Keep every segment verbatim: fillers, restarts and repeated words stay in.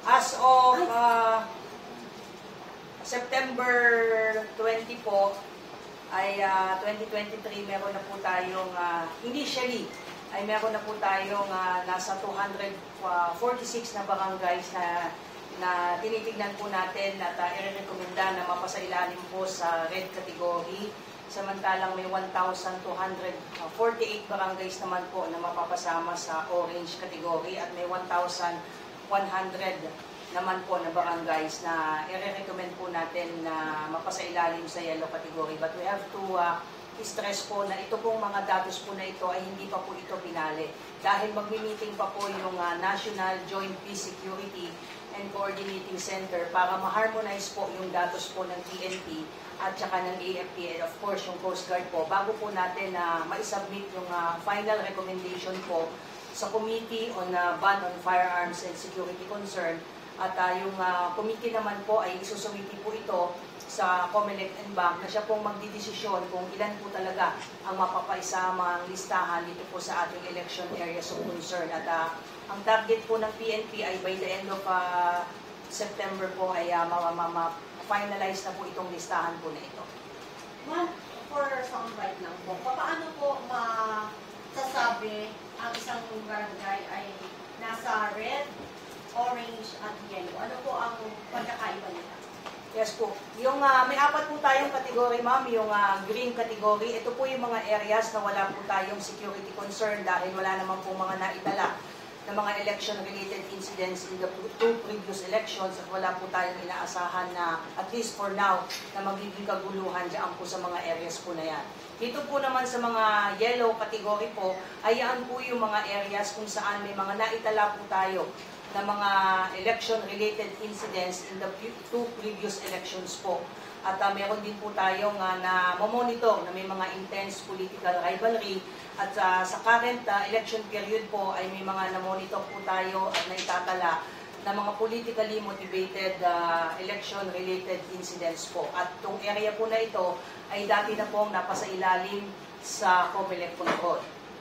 As of uh, September twenty po, ay uh, twenty twenty-three, meron na po tayong, uh, initially, ay meron na po tayong uh, nasa two hundred forty-six na barangays na, na tinitignan po natin at uh, i-recommenda na mapasailalim po sa red category. Samantalang may one thousand two hundred forty-eight barangays naman po na mapapasama sa orange category at may one thousand one hundred naman po na barangays na i-recommend po natin na mapasailalim sa yellow category. But we have to uh, stress po na ito pong mga datos po na ito ay hindi pa po ito pinali. Dahil magmi-meeting pa po yung uh, National Joint Peace Security and Coordinating Center para ma-harmonize po yung datos po ng P N P at saka ng A F P and of course yung Coast Guard po bago po natin na uh, ma-submit yung uh, final recommendation po sa Committee on uh, Ban on Firearms and Security Concern at uh, yung uh, committee naman po ay isusumiti po ito sa COMELEC and B A C na siya pong magdidesisyon kung ilan po talaga ang mapapaisamang listahan dito po sa ating election areas of concern. At uh, ang target po ng P N P ay by the end of uh, September po ay uh, ma-finalize na po itong listahan po na ito. Ma'am, for soundbite lang po, paano po masasabi ang isang barangay ay nasa red, orange, at yellow? Ano po ang pagkakaiba nila? Yes po. Yung uh, may apat po tayong category, ma'am, yung uh, green category. Ito po yung mga areas na wala po tayong security concern dahil wala naman po mga naitala na mga election-related incidents in the two previous elections at wala po tayong inaasahan na, at least for now, na magiging kaguluhan dyan po sa mga areas po na yan. Dito po naman sa mga yellow category po, ayan po yung mga areas kung saan may mga naitala po tayo na mga election-related incidents in the two previous elections po. At uh, meron din po tayong uh, na monitor na may mga intense political rivalry. At uh, sa current uh, election period po ay may mga na-monitor po tayo at naitatala na mga politically motivated uh, election-related incidents po. At itong area po na ito ay dati na pong napasa ilalim sa COMELEC control.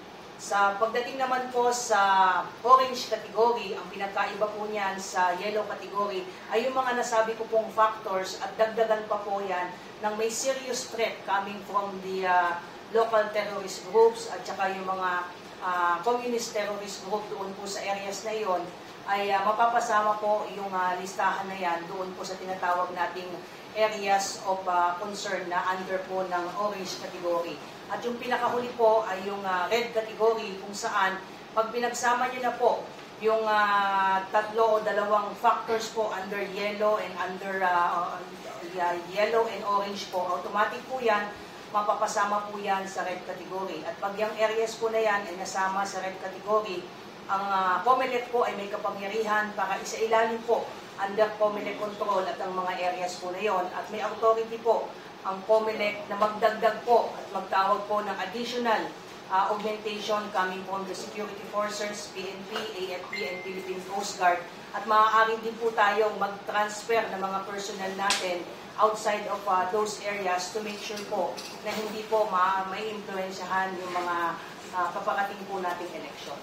Sa pagdating naman po sa orange category, ang pinagkaiba po niyan sa yellow category ay yung mga nasabi ko pong factors at dagdagan pa po yan ng may serious threat coming from the uh, local terrorist groups at saka yung mga uh, communist terrorist group doon po sa areas na iyon ay uh, mapapasama po yung uh, listahan na yan doon po sa tinatawag nating areas of uh, concern na under po ng orange category. At yung pinakahuli po ay yung uh, red category kung saan pag pinagsama nyo na po yung uh, tatlo o dalawang factors po under yellow and under uh, uh, yellow and orange po, automatic po yan, mapapasama po yan sa red category. At pag yung areas po na yan ay nasama sa red category, ang uh, COMELEC po ay may kapangyarihan para isailalim po under COMELEC control at ang mga areas po na yon at may authority po ang COMELEC na magdagdag po at magtawag po ng additional uh, augmentation coming from the security forces, P N P, A F P, and Philippine Coast Guard. At maaari din po tayong mag-transfer ng mga personnel natin outside of uh, those areas to make sure po na hindi po ma-influensyahan yung mga uh, paparating po nating election.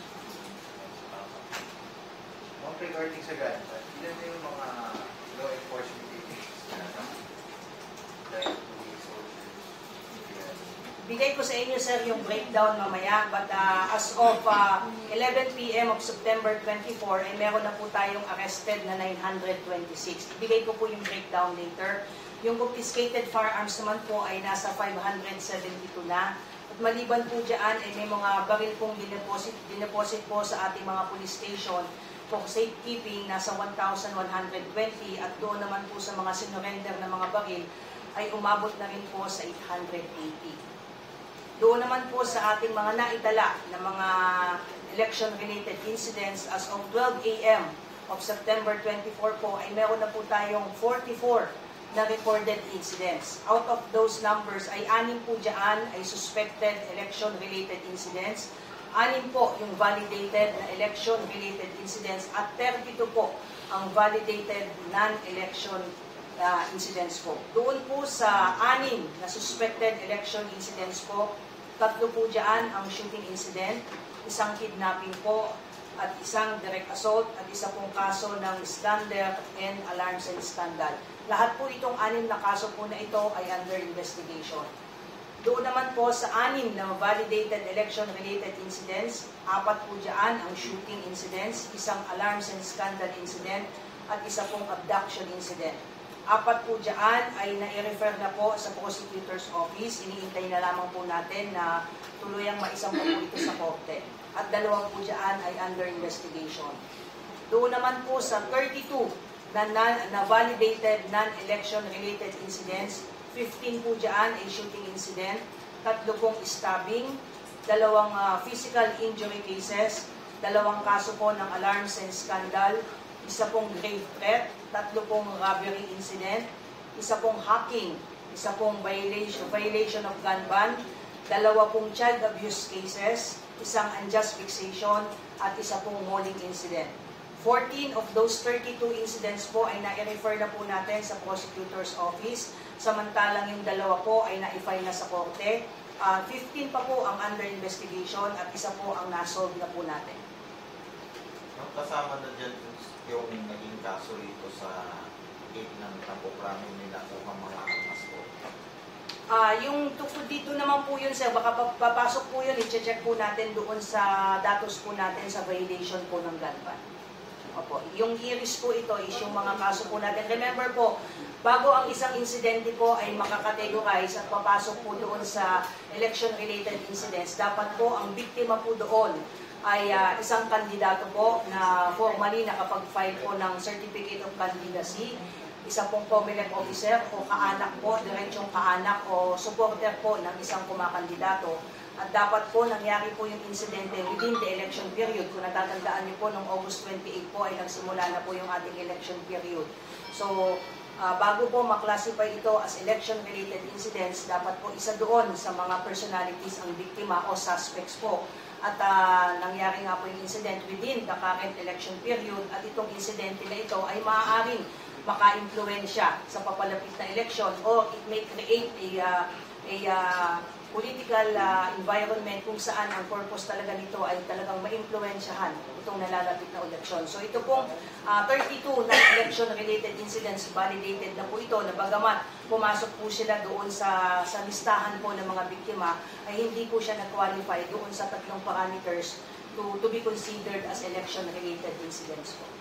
Regarding sa ganito, ilan na yung mga law enforcement agencies na like police, soldiers? Bigay ko sa inyo, sir, yung breakdown mamaya. But uh, as of uh, eleven p m of September twenty-fourth, ay meron na po tayong arrested na nine hundred twenty-six. Ibigay ko po yung breakdown later. Yung confiscated firearms naman po ay nasa five hundred seventy-two na. At maliban po dyan, ay may mga baril pong dineposit, dineposit po sa ating mga police station for safekeeping nasa one thousand one hundred twenty at doon naman po sa mga sinurrender na mga baril ay umabot na rin po sa eight hundred eighty. Doon naman po sa ating mga naitala na mga election-related incidents as of twelve a m of September twenty-fourth po ay meron na po tayong forty-four na recorded incidents. Out of those numbers ay anim po dyan ay suspected election-related incidents. Anim po yung validated na election-related incidents at thirty-two po ang validated non-election uh, incidents po. Doon po sa anim na suspected election incidents po, tatlo po dyan ang shooting incident, isang kidnapping po, at isang direct assault at isa pong kaso ng slander and alarms and scandal. Lahat po itong anim na kaso po na ito ay under investigation. Doon naman po sa anim na validated election-related incidents, apat po dyan ang shooting incidents, isang alarms and scandal incident, at isa pong abduction incident. Apat po dyan ay nai-refer na po sa prosecutor's office. Iniintay na lamang po natin na tuluyang maisang po ito sa korte. At dalawang po dyan ay under investigation. Doon naman po sa thirty-two na, na, na validated non-election related incidents, fifteen po dyan ay shooting incident, tatlo pong stabbing, dalawang uh, physical injury cases, dalawang kaso po ng alarms and scandal, isa pong grave threat, tatlo pong robbery incident, isa pong hacking, isa pong violation, violation of gun ban, dalawa pong child abuse cases, isang unjust fixation, at isa pong mauling incident. fourteen of those thirty-two incidents po ay na-refer na po natin sa prosecutor's office, samantalang yung dalawa po ay na-file na sa korte. Uh, fifteen pa po ang under investigation at isa po ang nasolve na po natin. Ang kasama na dyan yung naging kaso rito sa gate ng Tampokramin nila kung mga armas po. Ah, yung tukod dito naman po yun, sir, baka papasok po yun, i-check po natin doon sa datos po natin sa violation po ng gun ban. Opo, yung iris po ito is yung mga kaso po natin. Remember po, bago ang isang insidente po ay makakategorize at papasok po doon sa election-related incidents, dapat po ang biktima po doon ay uh, isang kandidato po na formally nakapag-file po ng Certificate of Candidacy, isa pong COMELEC officer o kaanak po, diretsong kaanak o supporter po ng isang kumakandidato. At dapat po nangyari po yung insidente within the election period. Kung natatandaan niyo po, noong August twenty-eight po ay nagsimula na po yung ating election period. So, uh, bago po maklasify ito as election-related incidents, dapat po isa doon sa mga personalities ang biktima o suspects po. At uh, nangyari nga po yung incident within the current election period at itong insidente na ito ay maaaring maka-impluensya sa papalapit na election or it may create a, uh, a uh, political uh, environment kung saan ang purpose talaga nito ay talagang ma-impluensyahan itong nalalapit na eleksyon. So ito pong uh, thirty-two na election-related incidents, validated na po ito na bagamat pumasok po sila doon sa, sa listahan po ng mga biktima, ay hindi po siya nag-qualify doon sa tatlong parameters to, to be considered as election-related incidents po.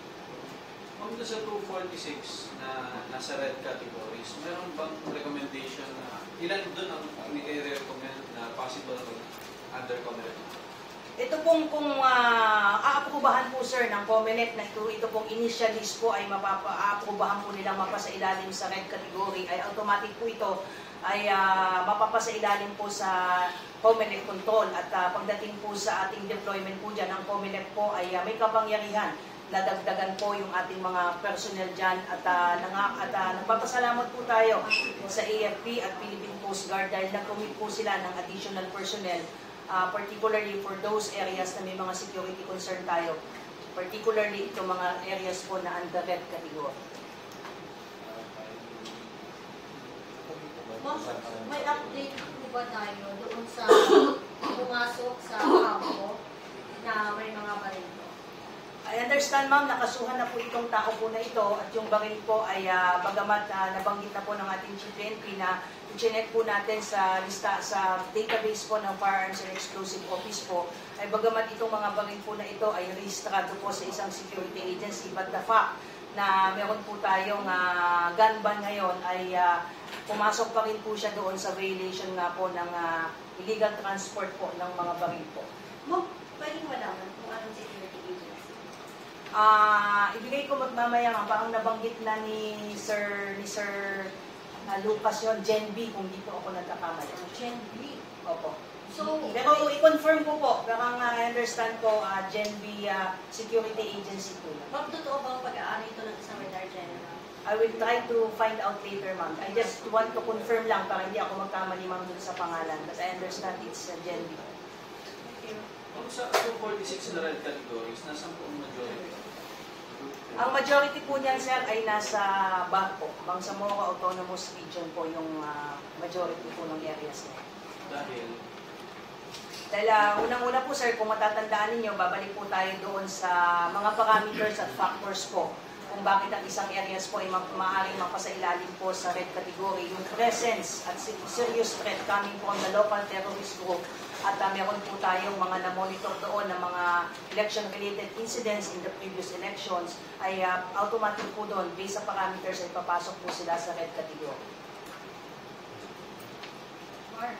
Kung sa two forty-six na nasa red categories, meron bang recommendation na ilan doon ang i-recommend na possible under COMELEC? Ito pong kung uh, aaprubahan po sir ng COMELEC na ito, ito pong initial list po ay mapapa-aaprubahan po nilang mapasailalim sa red category, ay automatic po ito ay uh, mapapasailalim po sa COMELEC control at uh, pagdating po sa ating deployment po dyan, ang COMELEC po ay uh, may kapangyarihan nadagdagan po yung ating mga personnel dyan at, uh, nang, at uh, nagpapasalamat po tayo sa A F P at Philippine Coast Guard dahil nag-commit po sila ng additional personnel, uh, particularly for those areas na may mga security concern tayo, particularly itong mga areas po na under red category. Ma'am, may update po ba tayo doon sa pumasok sa kampo na may mga baril? I understand ma'am, nakasuhan na po itong tao po na ito at yung baril po ay uh, bagamat uh, nabanggit na po ng ating Chief N P na i-check po natin sa lista sa database po ng Firearms and Explosive Office po, ay bagamat itong mga baril po na ito ay rehistrado po sa isang security agency, but the fact na meron po tayong uh, gun ban ngayon ay uh, pumasok pa rin po siya doon sa violation nga po ng uh, illegal transport po ng mga baril po. Ma'am, pwedeng malaman kung anong security agency? Ah, uh, ibigay ko magmamaya nga, parang nabanggit na ni Sir ni Sir uh, Lucas yon, Gen B, kung di po ako nagkakamali. Gen B? Opo. So, pero i-confirm ko po, parang uh, I understand po, uh, Gen B uh, Security Agency po. ma'am, totoo bang pag-aari ito ng isang retired general? I will try to find out later, ma'am. I just want to confirm lang para hindi ako magkamali, ma'am, dun sa pangalan. But I understand it's uh, Gen B. Thank you. Kung sa two forty-six na red categories, nasaan po ang majority? Ang majority po niyan, sir, ay nasa Barco, Bangsamoro Autonomous Region po yung uh, majority po ng areas niya. Dahil Dahil uh, unang-una po sir, kung matatandaan ninyo, babalik po tayo doon sa mga parameters at factors po kung bakit ang isang areas po ay ma maaaring mapasailalim po sa red category. Yung presence at serious threat coming from the local terrorist group at uh, meron po tayong mga na-monitor doon ng mga election-related incidents in the previous elections ay uh, automatic po doon, based sa parameters ay papasok po sila sa red category. Mark,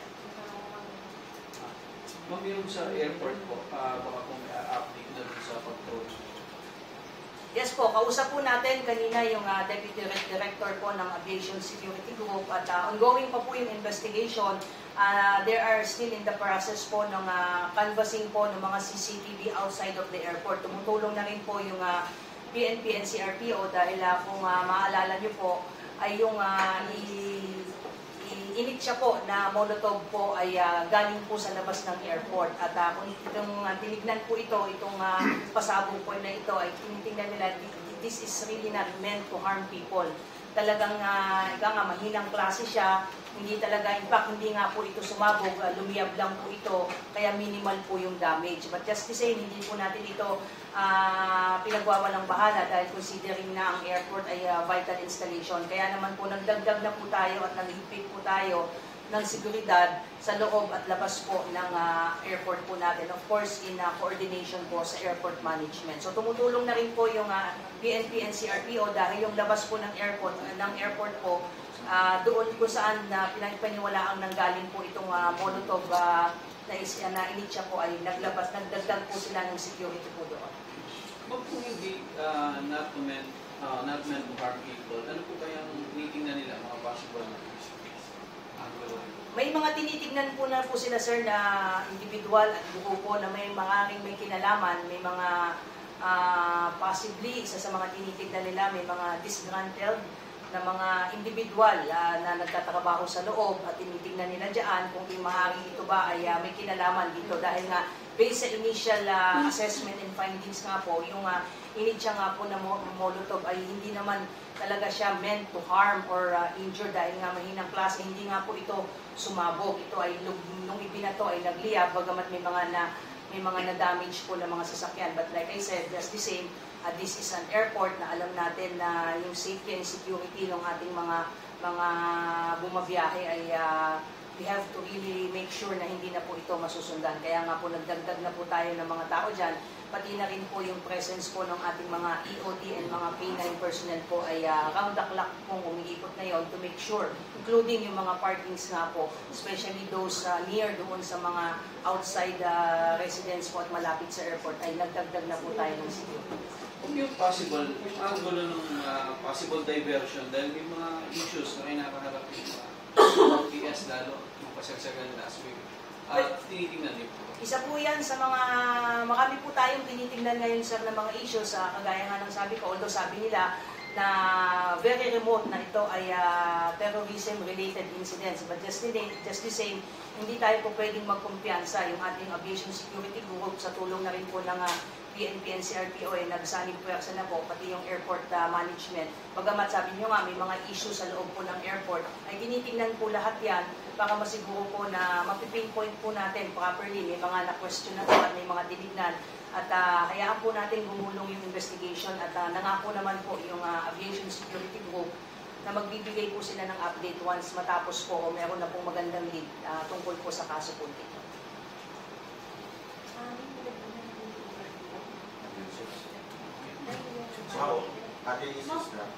Ma'am, yung sa airport po, uh, baka kung may update na dun sa pag-tour. Yes po, kausap po natin kanina yung uh, Deputy Director po ng Aviation Security Group at uh, ongoing pa po yung investigation. Uh, there are still in the process po ng uh, canvassing po ng mga C C T V outside of the airport. Tumutulong na rin po yung uh, P N P and C R P O dahil uh, kung uh, maaalala nyo po ay yung uh, init siya po na molotov po ay uh, galing po sa labas ng airport. At uh, kung itong uh, tinignan po ito, itong uh, pasabog po na ito ay tinitingnan nila, this is really not meant to harm people. Talagang uh, ika nga, mahinang klase siya, hindi talaga, in fact, hindi nga po ito sumabog, uh, lumiyab lang po ito, kaya minimal po yung damage. But just to say, hindi po natin ito uh, pinagwawalang bahala dahil considering na ang airport ay uh, vital installation. Kaya naman po, nagdagdag na po tayo at naghigpit po tayo ng seguridad sa loob at labas po ng uh, airport po natin. Of course, in uh, coordination po sa airport management. So tumutulong na rin po yung uh, P N P and C R P O dahil yung labas po ng airport, uh, ng airport po, uh, doon po saan na uh, pinagpaniwalaang nanggaling po itong uh, molotov uh, na, is, uh, na initya po ay naglabas, nagdagdag po sila ng security po doon. Ma'am, kung hindi uh, not, to meant, uh, not meant to harm people, ano po kayang tinitingnan nila mga possible na may mga tinitignan po na po sila sir na individual at grupo na may maaaring may kinalaman, may mga uh, possibly isa sa mga tinitignan nila may mga disgruntled na mga individual uh, na nagtatrabaho sa loob at tinitignan nila dyan kung maaaring ito ba ay uh, may kinalaman dito dahil nga based sa initial uh, assessment and findings nga po, yung uh, initya nga po na molotov ay hindi naman talaga siya meant to harm or uh, injure dahil nga mahinang klase, hindi nga po ito sumabog. Ito ay nung ibinato ay nagliyab bagamat may mga na may mga na-damage po ng mga sasakyan. But like I said, just the same, uh, this is an airport na alam natin na yung safety and security ng ating mga mga bumabiyahe ay uh, we have to really make sure na hindi na po ito masusundan. Kaya nga po nagdagdag na po tayo ng mga tao dyan, pati na rin po yung presence po ng ating mga E O T and mga P nine personnel po ay uh, round the clock pong umiikot na yon to make sure, including yung mga parkings nga po, especially those uh, near doon sa mga outside uh, residents po at malapit sa airport, ay nagdagdag na po tayo ng security. Kung yung possible, yung angulo ng uh, possible diversion dahil may mga issues na kinakaharap yung uh, P S lalo, yung pasagsagan last week, at uh, tinitingnan din po. Isa po yan sa mga, marami po tayong tinitingnan ngayon sir ng mga issues, uh, kagaya nga ng sabi ko, although sabi nila na very remote na ito ay uh, terrorism-related incidents. But just the, just the same, hindi tayo po pwedeng magkumpiyansa. Yung ating aviation security group sa tulong na rin po ng uh, P N P and C R P O ay nagsanib puwersa na po, pati yung airport uh, management. Bagamat sabi nyo nga, may mga issues sa loob po ng airport, ay tinitingnan po lahat yan para masiguro po na mapipinpoint po natin properly. May mga na-question na po at may mga tinignan. At uh, hayaan po natin gumulong yung investigation at uh, nangako naman po yung uh, Aviation Security Group na magbibigay po sila ng update once matapos po o meron na pong magandang lead uh, tungkol po sa kaso po dito. So, analysis lang.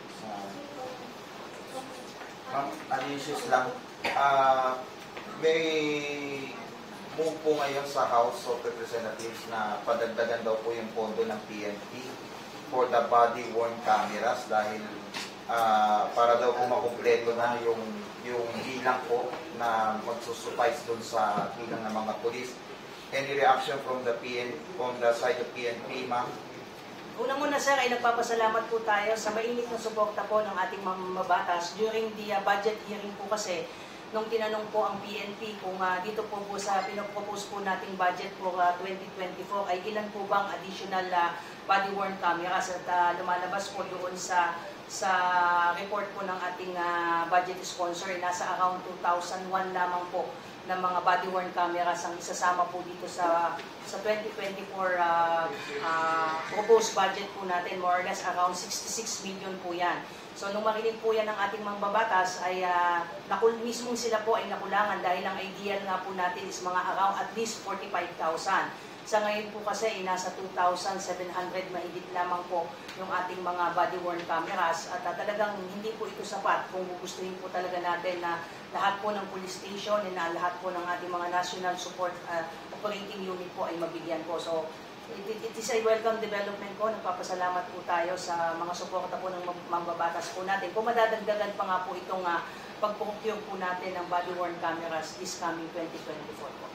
Ma'am, analysis lang. Uh, may move po ngayon sa House of Representatives na padagdagan daw po yung pondo ng P N P for the body-worn cameras dahil uh, para daw po makumpleto na yung, yung bilang po na magsusuffice dun sa bilang ng mga polis. Any reaction from the P N from the side of P N P, ma'am? Unang-una sir ay nagpapasalamat po tayo sa mainit na suporta po ng ating mga mabatas. During the uh, budget hearing po kasi, nung tinanong po ang P N P kung uh, dito po po sa pinopropose po nating budget for uh, twenty twenty-four ay ilan po bang additional uh, body-worn cameras at uh, lumalabas po doon sa sa report po ng ating uh, budget sponsor, nasa around two thousand one lamang po ng mga body-worn cameras ang isasama po dito sa sa twenty twenty-four uh, uh, proposed budget po natin, more or less around sixty-six million po yan. So nung marinig po yan ng ating mga babatas ay uh, nakul mismong sila po ay nakulangan dahil ang ideal nga po natin is mga around at least forty-five thousand. Sa ngayon po kasi ay nasa two thousand seven hundred mahigit lamang po yung ating mga body-worn cameras at uh, talagang hindi po ito sapat kung gugustuhin po talaga natin na lahat po ng police station and na lahat po ng ating mga national support uh, operating unit po ay mabigyan po. So it, it is a welcome development po. Nagpapasalamat po tayo sa mga suporta po ng mambabatas po natin. Kung madadagdagan pa nga po itong uh, pag-procure po natin ng body-worn cameras this coming twenty twenty-four po.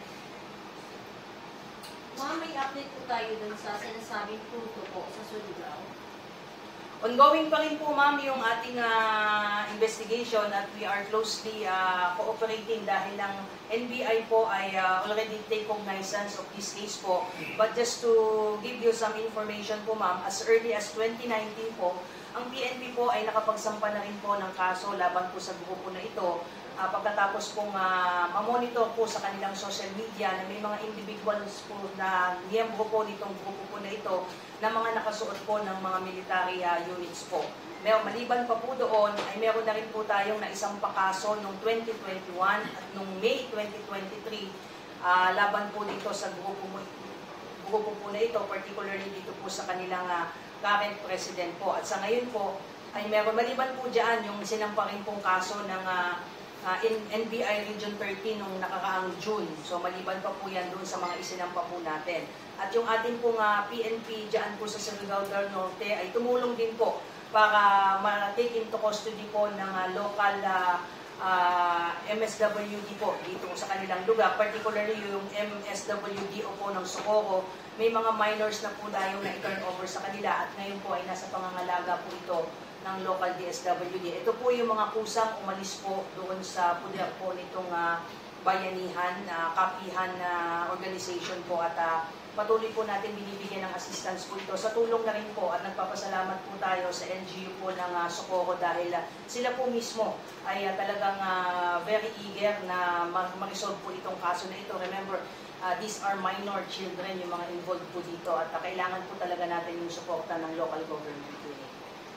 Ma'am, may update po tayo dun sa sinasabing punto po sa Surigao. Ongoing pa rin po, ma'am, yung ating uh, investigation at we are closely uh, cooperating dahil ang N B I po ay uh, already take cognizance of this case po. But just to give you some information po, ma'am, as early as twenty nineteen po, ang P N P po ay nakapagsampa na rin po ng kaso laban po sa grupo na ito. Uh, pagkatapos pong uh, mamonitor po sa kanilang social media na may mga individuals po na miyembro po nitong grupo po na ito na mga nakasuot po ng mga military uh, units po. May, maliban pa po doon ay meron na rin po tayong na isang pakaso noong twenty twenty-one at noong May twenty twenty-three uh, laban po dito sa grupo, mo, grupo po na ito, particularly dito po sa kanilang uh, current president po. At sa ngayon po ay meron maliban po dyan yung sinampa rin pong kaso ng uh, Uh, in N B I Region thirteen nung nakakaang June. So maliban pa po yan doon sa mga isinampa po natin. At yung ating pong uh, P N P dyan po sa Surigao del Norte ay tumulong din po para ma-take into custody po ng uh, local uh, uh, M S W D po dito sa kanilang lugar. Particularly yung M S W D o po ng Socorro. May mga minors na po tayong na-turn over sa kanila at ngayon po ay nasa pangangalaga po ito ng local D S W D. Ito po yung mga kusang umalis po doon sa puder po nitong uh, bayanihan, uh, kapihan na uh, organization po at uh, patuloy po natin binibigyan ng assistance po ito. Sa tulong na rin po at nagpapasalamat po tayo sa N G O po ng uh, Socorro dahil uh, sila po mismo ay uh, talagang uh, very eager na mag-resolve po itong kaso na ito. Remember, uh, these are minor children yung mga involved po dito at uh, kailangan po talaga natin yung suporta ng local government unit.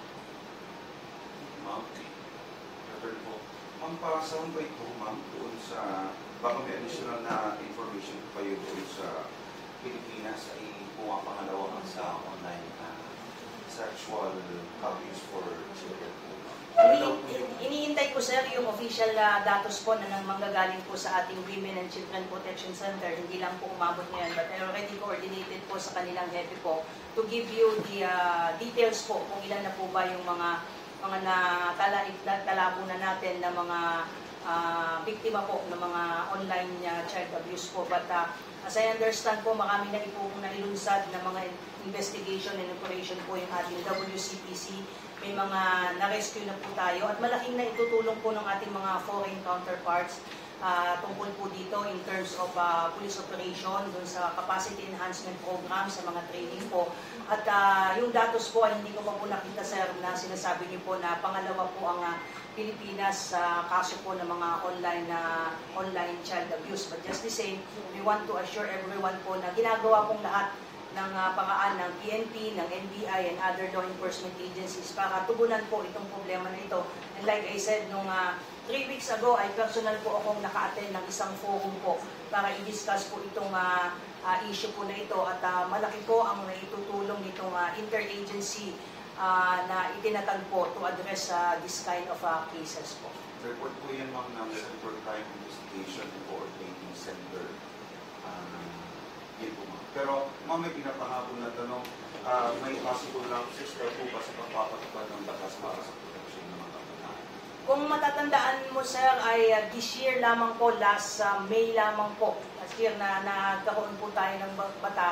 Ma'am, return po. Ma'am, para sa one by two, ma'am, doon sa, baka may additional na information pa yun doon sa Pilipinas ay pumapangalawa ka sa online uh, sexual abuse for children po. Ano daw po yung... Iniintay ko, sir, yung official uh, datos po na nang manggagaling po sa ating Women and Children Protection Center. Hindi lang po umabot ngayon, but I already coordinated po sa kanilang hepe po to give you the uh, details po kung ilan na po ba yung mga mga natalabo na natin na mga uh, biktima po ng mga online uh, child abuse po. But uh, as I understand po, marami na po na ilunsad na mga investigation and operation po yung ating W C P C. May mga na-rescue na po tayo at malaking na itutulong po ng ating mga foreign counterparts uh, tungkol po dito in terms of uh, police operation, dun sa capacity enhancement program, sa mga training po. At uh, yung datos po ay hindi ko pa po nakita, sir, na sinasabi niyo po na pangalawa po ang uh, Pilipinas sa uh, kaso po ng mga online na uh, online child abuse. But just the same, we want to assure everyone po na ginagawa pong lahat ng uh, paraan ng P N P, ng N B I, and other law enforcement agencies para tugunan po itong problema na ito. And like I said, nung uh, three weeks ago ay personal po akong naka-attend ng isang forum po para i-discuss po itong uh, uh, issue po na ito at uh, malaki po ang naitutulong nitong uh, interagency uh, na itinatag po to address uh, this kind of uh, cases po. Report po yan, ma'am, ng Center Crime Investigation and Coordinating Center. Uh, yun po, ma'am. Pero, ma'am, may pinapahabol na tanong, uh, may possible lang sister po ba sa pagpapatupad ng batas para sa protection ng mga kabataan? Kung matatandaan mo, sir, ay uh, this year lamang po, last uh, May lamang po, last year na nagkaroon po tayo ng batas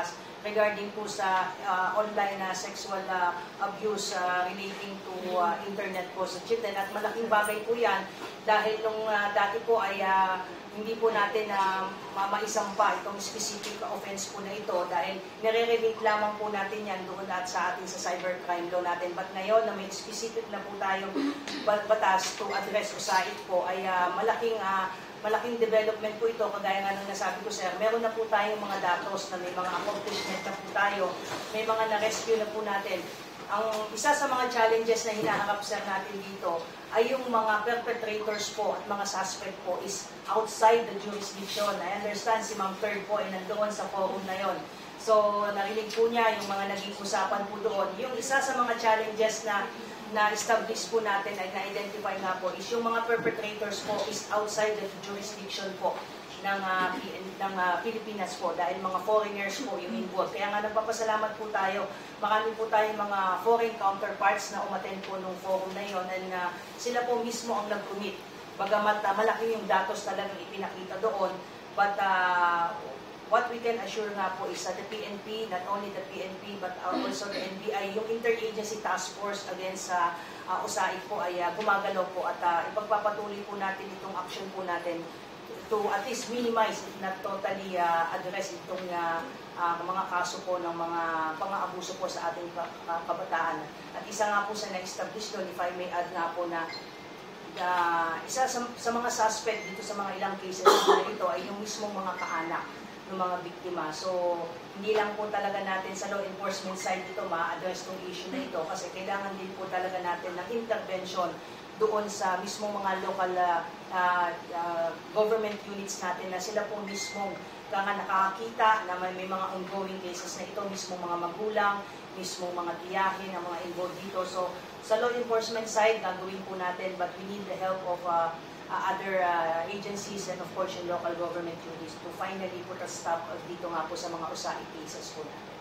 regarding po sa uh, online na sexual uh, abuse uh, relating to uh, internet po sa children. At malaking bagay po yan dahil nung uh, dati po ay uh, hindi po natin na uh, maisampa itong specific offense po na ito dahil nire-relate lamang po natin yan doon at sa ating sa cybercrime law natin. But ngayon na may specific na po tayong batas to address o sait po ay uh, malaking uh, malaking development po ito, kagaya nga ng nasabi ko sir, meron na po tayong mga datos na may mga accomplishment na po tayo, may mga na-rescue na po natin. Ang isa sa mga challenges na hinaharap sir natin dito ay yung mga perpetrators po at mga suspect po is outside the jurisdiction. I understand si Ma'am Third po ay nandoon sa forum na yon. So, narinig po niya yung mga naging usapan po doon. Yung isa sa mga challenges na na-establish po natin ay na-identify nga po is yung mga perpetrators po is outside the jurisdiction po ng, uh, ng uh, Pilipinas po dahil mga foreigners po yung involved. Kaya nga nagpapasalamat po tayo. Marami po tayong mga foreign counterparts na umattend po nung forum na yon and uh, sila po mismo ang nag-commit. Bagamat uh, malaki yung datos talagang ipinakita doon, but uh, what we can assure nga po is that the P N P, not only the P N P but also the N B I, yung Interagency Task Force against sa uh, uh, U S A I D po ay uh, gumagalaw po at uh, ipagpapatuloy po natin itong action po natin to at least minimize, if not totally uh, address itong uh, uh, mga kaso po ng mga pang-aabuso po sa ating uh, kabataan. At isa nga po sa na-establish doon, if I may add nga po na uh, isa sa, sa mga suspect dito sa mga ilang cases na ito ay yung mismong mga kaanak ng mga biktima. So, hindi lang po talaga natin sa law enforcement side ito ma-address itong issue na ito kasi kailangan din po talaga natin ng intervention doon sa mismong mga local uh, uh, uh, government units natin na sila po mismong kaya nakakita na may, may mga ongoing cases na ito, mismong mga magulang, mismong mga tiyahin na mga involved dito. So, sa law enforcement side, gagawin po natin but we need the help of uh, uh, other uh, agencies and of course yung local government units to finally put a stop uh, dito nga po sa mga U S A I D cases po natin.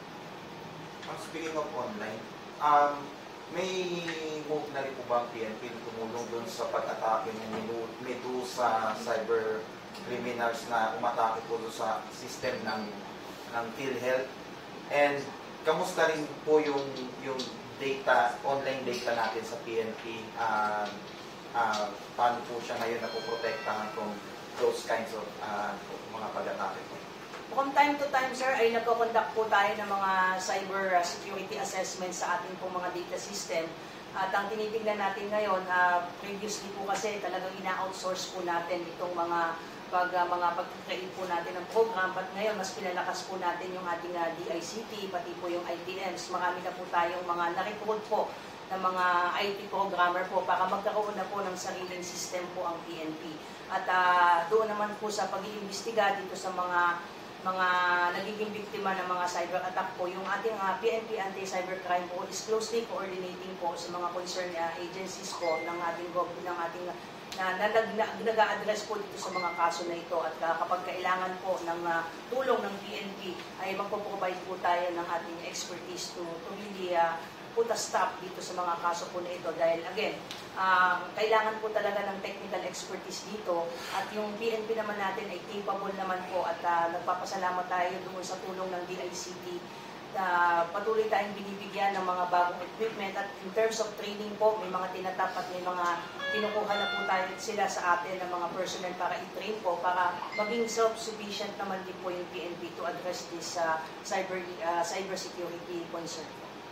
Speaking of online, um, may move na rin po ba ang P N P na tumulong dun sa pag-atake ng Medusa cyber criminals na umatake po sa system ng ng PhilHealth? And kamusta rin po yung yung data, online data natin sa P N P? Uh, uh, paano po siya ngayon napoprotektahan from those kinds of uh, mga pag-atake po? From time to time, sir, ay nagko-conduct po tayo ng mga cyber uh, security assessment sa ating pong mga data system. At ang tinitingnan natin ngayon, uh, previously po kasi talagang ina-outsource po natin itong mga pag uh, mga pag-create po natin ng program. But ngayon, mas pinalakas po natin yung ating uh, D I C T, pati po yung I T Ms. Marami na po tayong mga na-recruit po ng mga I T programmer po para magkaroon na po ng sariling system po ang P N P. At uh, doon naman po sa pag-iimbestiga dito sa mga mga nagiging biktima ng mga cyber attack po, yung ating uh, P N P Anti-Cybercrime po is closely coordinating po sa mga concerned uh, agencies po ng ating government, ng ating na, na, na, na nag-a-address po dito sa mga kaso na ito at uh, kapag kailangan po ng uh, tulong ng P N P ay magpo-provide po tayo ng ating expertise to, to really uh, put a stop dito sa mga kaso po na ito dahil again, um, kailangan po talaga ng technical expertise dito at yung P N P naman natin ay capable naman po at uh, nagpapasalamat tayo doon sa tulong ng D I C T na uh, patuloy tayong binibigyan ng mga bagong equipment at in terms of training po, may mga tinatap at may mga kinukuha na po tayo sila sa atin ng mga personnel para i-train po para maging self-sufficient naman din po yung P N P to address this uh, cyber uh, cyber security concern.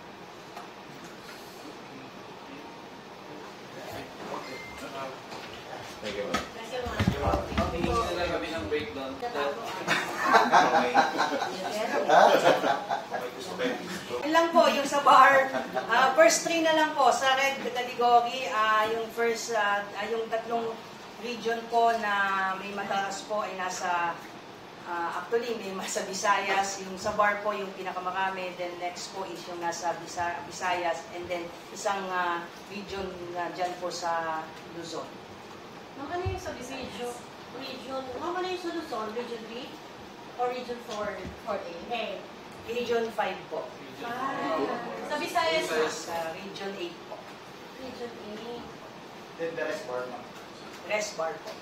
Thank you. Kasi mga Hingi na lang kami ng breakdown. Yan lang po, yung sa bar, uh, first three na lang po, sa red category, uh, yung first, uh, uh, yung tatlong region po na may mataas po ay nasa, uh, actually may nasa Visayas, yung sa bar po yung pinakamarami, then next po is yung nasa Visayas, and then isang uh, region na uh, dyan po sa Luzon. Ma'am, ano yung sa Visayas? Region, ma'am, ano yung sa Luzon? Region three? Or Region four? four A? Okay. Region five po. Ah, sa Visayas na? Sa Region eight po. Region eight. Then the rest for Rest bar po.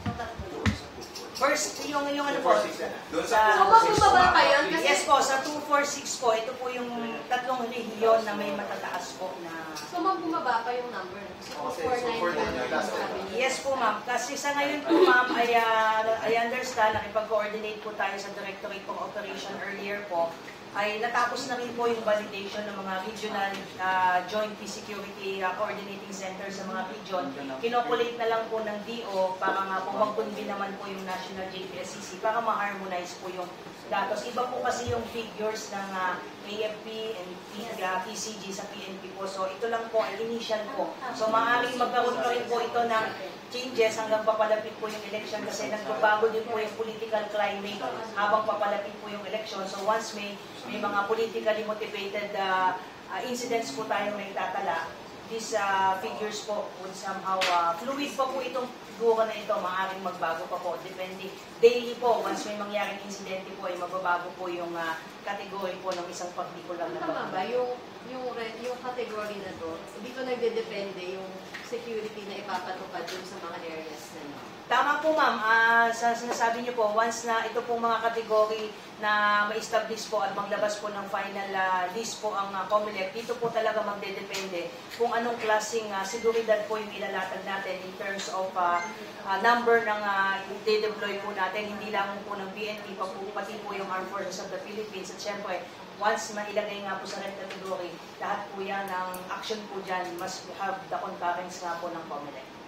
So, tatlo. Doon sa two four. First, yung, yung ano Sa po, four six na. Doon sa- sa So, mabubaba pa yun? Kasi, yes po, sa two four six po, ito po yung tatlong rehiyon na may matataas po na... so, ma'am, bumaba pa yung number. So, Okay, four so nine four one nine yung nine. sabi niyo. Yes po ma'am, kasi sa ngayon po ma'am, ay uh, I understand, nakipag-coordinate po tayo sa Directorate of Operation earlier po, ay natapos na rin po yung validation ng mga regional uh, joint security uh, coordinating center sa mga region. Kinokulate na lang po ng D O para nga po mag-convene naman po yung National J P S C C para ma-harmonize po yung datos. Iba po kasi yung figures ng uh, A F P and uh, P C G sa P N P po. So ito lang po ay initial po. So maaaring magkaroon pa rin po ito ng changes hanggang papalapit po yung election kasi nagbabago din po yung political climate habang papalapit po yung election. So once may may mga politically motivated uh, uh, incidents po tayong naitatala, these uh, figures po would somehow uh, fluid pa po itong figura na ito, maaaring magbago pa po. Depende, daily po, once may mangyaring insidente po, ay magbabago po yung uh, category po ng isang partikular na Tama ba? Yung, yung, red, yung category na to, dito nagde-depende yung security na ipapatupad dun sa mga areas na yun. Tama po ma'am, Ah, sa sinasabi niyo po, once na ito pong mga kategory na ma-establish po at maglabas po ng final ah, list po ang uh, COMELEC, dito po talaga magdedepende kung anong klaseng uh, seguridad po yung ilalatag natin in terms of uh, uh, number ng uh, de-deploy po natin, hindi lang po ng B N P, pa po, pati po yung Armed Forces of the Philippines. At syempre, once mailagay nga po sa red category, lahat po yan ng action po dyan must have the concurrence nga po ng COMELEC.